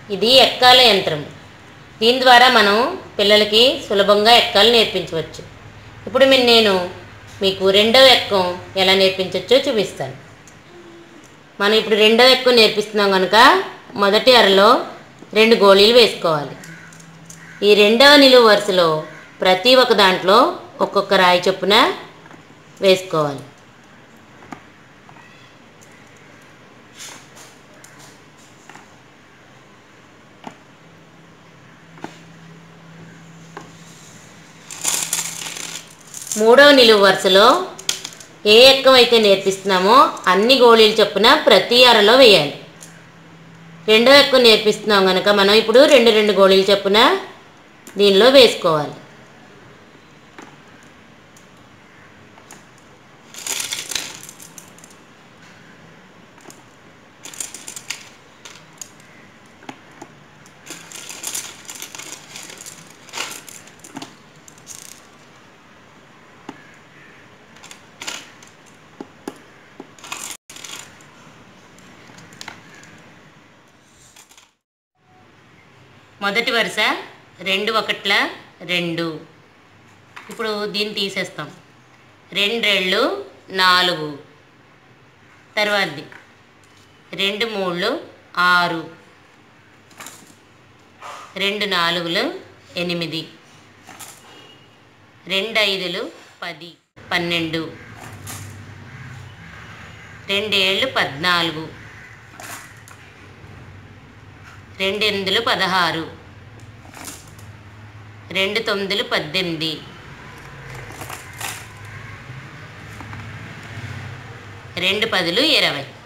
ఇది ఎక్కాల యంత్రం. దీని ద్వారా మనం పిల్లలకి సులభంగా ఎక్కాలు నేర్పించవచ్చు. ఇప్పుడు నేను మీకు రెండవ ఎక్కం ఎలా నేర్పించవచ్చో చూపిస్తాను. మనం ఇప్పుడు రెండవ ఎక్కం నేర్పిస్తున్నాం కనుక మొదటి అరలో 2 గోళీలు వేసుకోవాలి. ఈ రెండవ నిలువు వరుసలో ప్రతి ఒక్క దాంట్లో ఒక్కొక్క రాయి చొప్పున వేసుకోవాలి. మూడవ నిలువు వరుసలో ఏ ఎక్కం అయితే నేర్పిస్తున్నామో అన్ని గోళీలు చొప్పున ప్రతి అరలో వేయాలి. రెండవ ఎక్కం నేర్పిస్తున్నాం కనుక మనం ఇప్పుడు 2 గోళీలు చొప్పున దీనిలో వేసుకోవాలి. మొదటి వరుస 2 1 2. ఇప్పుడు దీన్ని తీసేస్తాం. 2 2 4. తర్వాతది 2 3 6. 2 4 8. 2 5 10 12. 2 7 14. 2 8 16. 2 9 18. 2 10 20.